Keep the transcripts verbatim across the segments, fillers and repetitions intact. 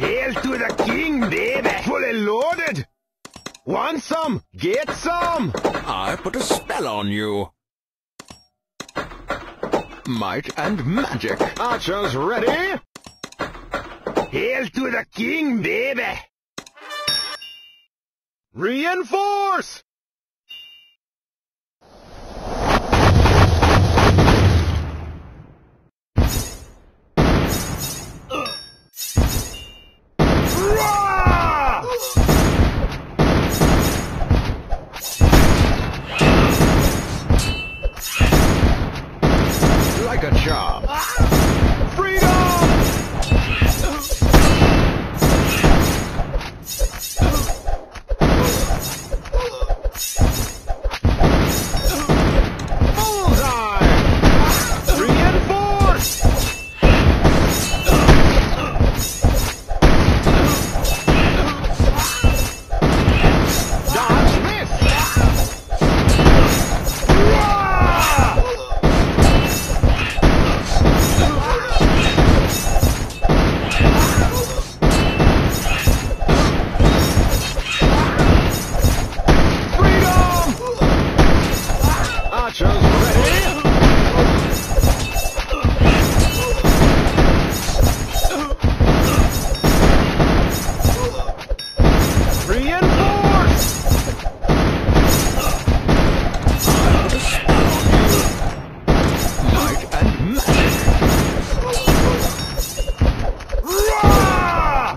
Hail to the king, baby! Fully loaded! Want some? Get some! I put a spell on you. Might and magic. Archers ready? Hail to the king, baby! Reinforce! Like a charm. Freedom! Bullseye! Reinforce! Dodge miss! Archers ready? Reinforce! Might and magic. Rah!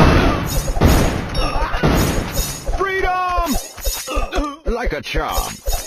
Freedom! Like a charm.